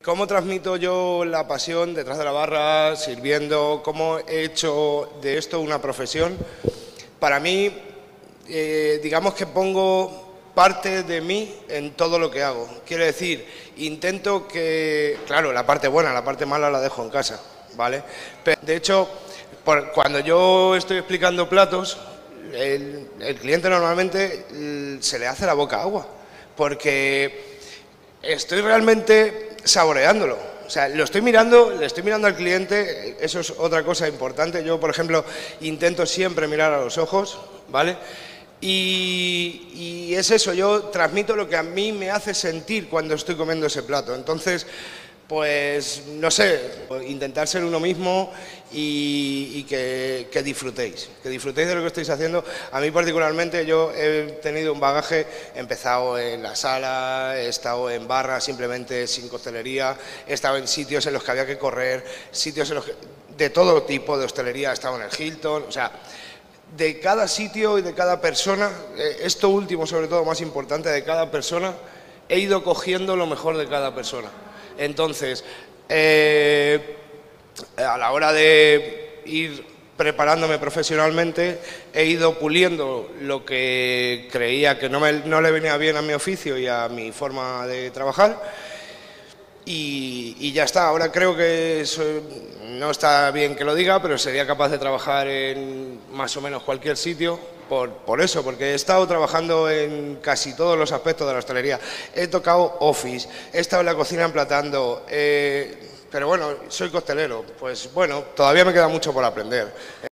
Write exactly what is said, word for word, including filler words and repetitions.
¿Cómo transmito yo la pasión detrás de la barra, sirviendo? ¿Cómo he hecho de esto una profesión? Para mí, eh, digamos que pongo parte de mí en todo lo que hago. Quiere decir, intento que... Claro, la parte buena, la parte mala la dejo en casa, ¿vale? Pero, de hecho, por, cuando yo estoy explicando platos, el, el cliente normalmente se le hace la boca agua, porque estoy realmente saboreándolo. O sea, lo estoy mirando, le estoy mirando al cliente, eso es otra cosa importante. Yo, por ejemplo, intento siempre mirar a los ojos, ¿vale? Y, y es eso, yo transmito lo que a mí me hace sentir cuando estoy comiendo ese plato. Entonces, pues, no sé, intentar ser uno mismo y, y que, que disfrutéis, que disfrutéis de lo que estáis haciendo. A mí particularmente, yo he tenido un bagaje, he empezado en la sala, he estado en barra simplemente sin coctelería, he estado en sitios en los que había que correr, sitios en los que, de todo tipo de hostelería, he estado en el Hilton, o sea, de cada sitio y de cada persona, esto último sobre todo, más importante, de cada persona, he ido cogiendo lo mejor de cada persona. Entonces, eh, a la hora de ir preparándome profesionalmente, he ido puliendo lo que creía que no, me, no le venía bien a mi oficio y a mi forma de trabajar. Y, y ya está, ahora creo que eso, no está bien que lo diga, pero sería capaz de trabajar en más o menos cualquier sitio por, por eso, porque he estado trabajando en casi todos los aspectos de la hostelería. He tocado office, he estado en la cocina emplatando, eh, pero bueno, soy costelero, pues bueno, todavía me queda mucho por aprender.